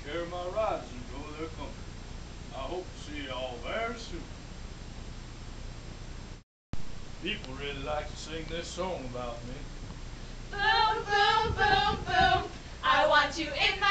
care of my riders and enjoy their company. I hope to see you all very soon. People really like to sing this song about me. Boom, boom, boom, boom. I want you in my